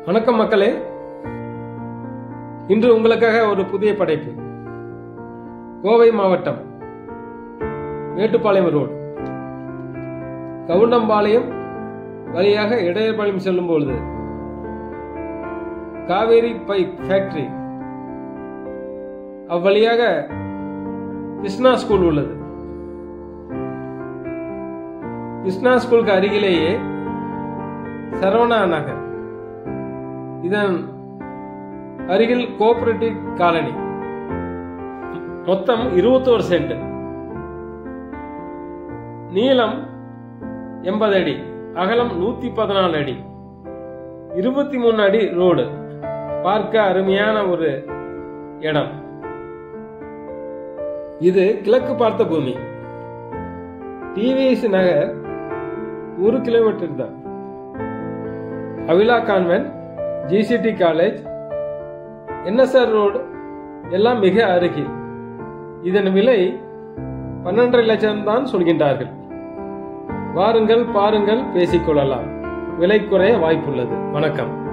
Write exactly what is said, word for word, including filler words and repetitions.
வணக்கம் மக்களே, இன்று உங்களுக்காக ஒரு புதிய படைப்பு. கோவை மாவட்டம் மேட்டுப்பாளையம் ரோடு கவுண்டம்பாளையம் வழியாக இடையர்பாளையம் செல்லும் பொழுது காவேரி பைப் ஃபேக்டரி அவ்வழியாக கிருஷ்ணா ஸ்கூல் உள்ளது. கிருஷ்ணா ஸ்கூலுக்கு அருகிலேயே சரவணா நகர், இதன் அருகில் கோஆபரேட்டிவ் காலனி. மொத்தம் இருபத்தோரு சென்ட், நீளம் எண்பது அடி, அகலம் நூத்தி பதினாலு அடி, இருபத்தி மூணு அடி ரோடு. பார்க்க அருமையான ஒரு இடம். இது கிழக்கு பார்த்த பூமி. டிவிஎஸ் நகர் ஒரு கிலோமீட்டர் தான். Avila convent, GCT college, NSR road எல்லாம் மிக அருகில். இதன் விலை பன்னெண்டரை லட்சம் தான் சொல்கின்றார்கள். வாருங்கள், பாருங்கள், பேசிக்கொள்ளலாம். விலை குறைய வாய்ப்புள்ளது. வணக்கம்.